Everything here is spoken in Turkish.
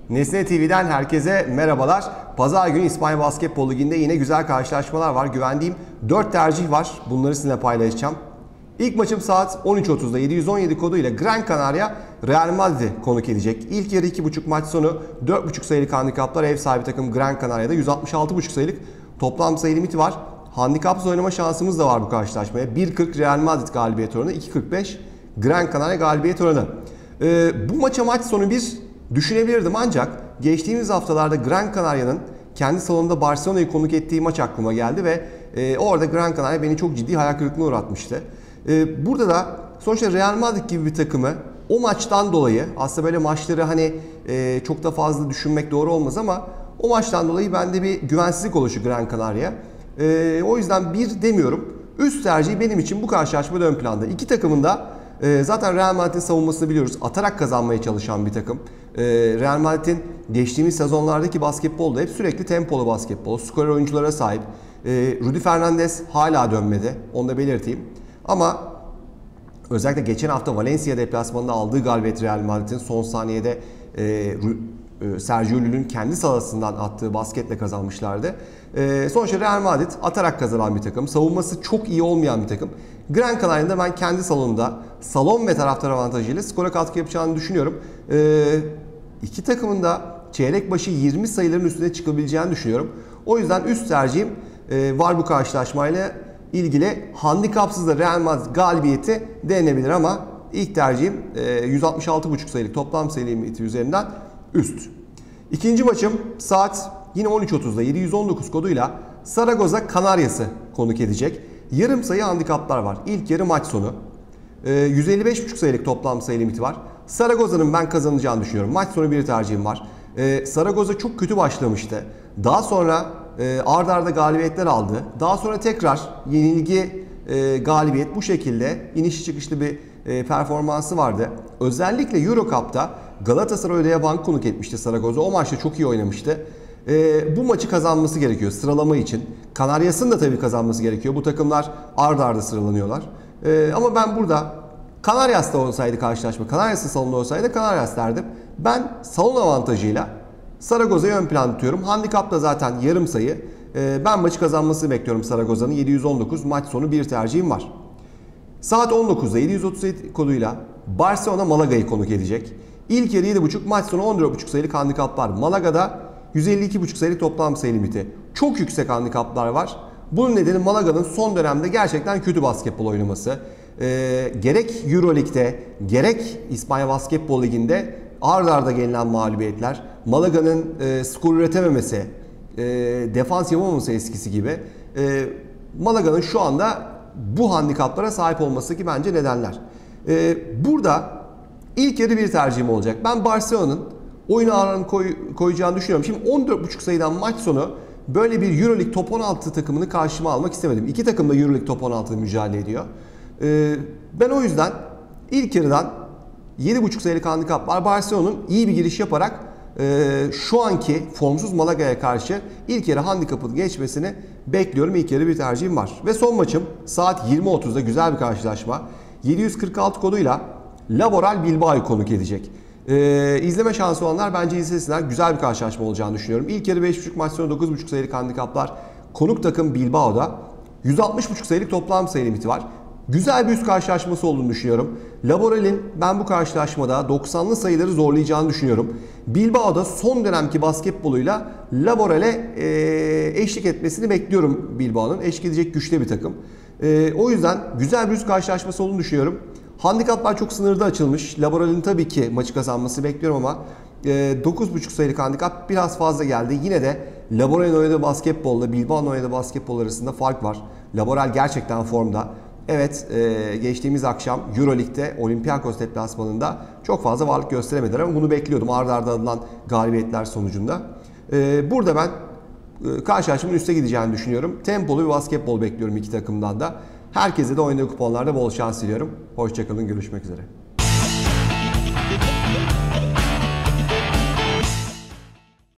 Nesne TV'den herkese merhabalar. Pazar günü İspanya Basketbol Ligi'nde yine güzel karşılaşmalar var. Güvendiğim 4 tercih var. Bunları sizinle paylaşacağım. İlk maçım saat 13.30'da 717 koduyla Gran Canaria Real Madrid'i konuk edecek. İlk yarı 2.5 maç sonu 4.5 sayılık handikaplar ev sahibi takım Gran Canaria'da 166.5 sayılık toplam sayı limiti var. Handikapsız oynama şansımız da var bu karşılaşmaya. 1.40 Real Madrid galibiyet oranı, 2.45 Gran Canaria galibiyet oranı. Bu maç sonu bir düşünebilirdim ancak geçtiğimiz haftalarda Gran Canaria'nın kendi salonunda Barcelona'yı konuk ettiği maç aklıma geldi ve orada Gran Canaria beni çok ciddi hayal kırıklığına uğratmıştı. Burada da sonuçta Real Madrid gibi bir takımı o maçtan dolayı, aslında böyle maçları hani çok da fazla düşünmek doğru olmaz ama o maçtan dolayı bende bir güvensizlik oluşu Gran Canaria. O yüzden bir demiyorum. Üst tercihi benim için bu karşılaşmada ön planda. İki takımın da zaten Real Madrid'in savunmasını biliyoruz. Atarak kazanmaya çalışan bir takım. Real Madrid'in geçtiğimiz sezonlardaki basketbolda hep sürekli tempolu basketbol, skorer oyunculara sahip. Rudy Fernandez hala dönmedi. Onu da belirteyim. Ama özellikle geçen hafta Valencia deplasmanında aldığı galibiyet Real Madrid'in son saniyede Sergio Llull'ün kendi sahasından attığı basketle kazanmışlardı. Sonuçta Real Madrid atarak kazanan bir takım. Savunması çok iyi olmayan bir takım. Gran Canaria'da ben kendi salonunda salon ve taraftar avantajıyla skora katkı yapacağını düşünüyorum. İki takımın da çeyrek başı 20 sayıların üstüne çıkabileceğini düşünüyorum. O yüzden üst tercihim var bu karşılaşmayla ilgili. Handikapsız da Real Madrid galibiyeti denenebilir ama ilk tercihim 166.5 sayılık toplam sayı limiti üzerinden üst. İkinci maçım saat yine 13.30'da 719 koduyla Zaragoza Canaryas'ı konuk edecek. Yarım sayı handikaplar var. İlk yarı maç sonu. 155.5 sayılık toplam sayı limiti var. Zaragoza'nın ben kazanacağını düşünüyorum. Maç sonu bir tercihim var. Zaragoza çok kötü başlamıştı. Daha sonra ard arda galibiyetler aldı. Daha sonra tekrar yenilgi, galibiyet, bu şekilde inişli çıkışlı bir performansı vardı. Özellikle Euro Cup'ta Galatasaray Ödeyabank konuk etmişti Zaragoza. O maçta çok iyi oynamıştı. Bu maçı kazanması gerekiyor sıralama için. Canaryas'ın da tabii kazanması gerekiyor. Bu takımlar ard arda sıralanıyorlar. Ama ben burada Canaryas'ta olsaydı karşılaşma, Canaryas'ın salonunda olsaydı Canaryas derdim. Ben salon avantajıyla Zaragoza'yı ön plan tutuyorum. Handikap da zaten yarım sayı. Ben maçı kazanmasını bekliyorum Zaragoza'nın. 719 maç sonu bir tercihim var. Saat 19'da 737 koduyla Barcelona Malaga'yı konuk edecek. İlk yarı 7.5 maç sonu 14.5 sayılık handikaplar. Malaga'da 152.5 sayılık toplam sayı limiti. Çok yüksek handikaplar var. Bunun nedeni Malaga'nın son dönemde gerçekten kötü basketbol oynaması. Gerek Euroleague'de gerek İspanya Basketbol Ligi'nde ard arda gelinen mağlubiyetler. Malaga'nın skor üretememesi, defans yapamaması eskisi gibi. Malaga'nın şu anda bu handikaplara sahip olması ki bence nedenler. Burada ilk yarı bir tercihim olacak. Ben Barcelona'nın oyun ağırlığını koyacağını düşünüyorum. Şimdi 14.5 sayıdan maç sonu böyle bir Euroleague top 16 takımını karşıma almak istemedim. İki takım da Euroleague top 16'da mücadele ediyor. Ben o yüzden ilk yarıdan 7.5 sayılık handikap var. Barcelona'nın iyi bir giriş yaparak şu anki formsuz Malaga'ya karşı ilk yarı handikapın geçmesini bekliyorum. İlk yarı bir tercihim var. Ve son maçım saat 20.30'da güzel bir karşılaşma. 746 koduyla Laboral Bilbao'yu konuk edecek. İzleme şansı olanlar bence izlesinler. Güzel bir karşılaşma olacağını düşünüyorum. İlk yarı 5.5 maç sonu 9.5 sayılık handikaplar. Konuk takım Bilbao'da 160.5 sayılık toplam sayı limiti var. Güzel bir üst karşılaşması olduğunu düşünüyorum. Laboral'in ben bu karşılaşmada 90'lı sayıları zorlayacağını düşünüyorum. Bilbao'da son dönemki basketboluyla Laboral'e eşlik etmesini bekliyorum Bilbao'nun. Eşlik edecek güçlü bir takım. O yüzden güzel bir üst karşılaşması olduğunu düşünüyorum. Handikaplar çok sınırda açılmış. Laboral'in tabii ki maçı kazanması bekliyorum ama 9.5 sayılık handikap biraz fazla geldi. Yine de Laboral'in oynadığı basketbolla Bilbao'nun oynadığı basketbol arasında fark var. Laboral gerçekten formda. Evet, geçtiğimiz akşam Euroleague'de Olympiakos deplasmanında çok fazla varlık gösteremediler ama bunu bekliyordum arda arda alınan galibiyetler sonucunda. Burada ben karşılaşmanın üste gideceğini düşünüyorum. Tempolu bir basketbol bekliyorum iki takımdan da. Herkese de oynadığı kuponlarda bol şans diliyorum. Hoşça kalın, görüşmek üzere.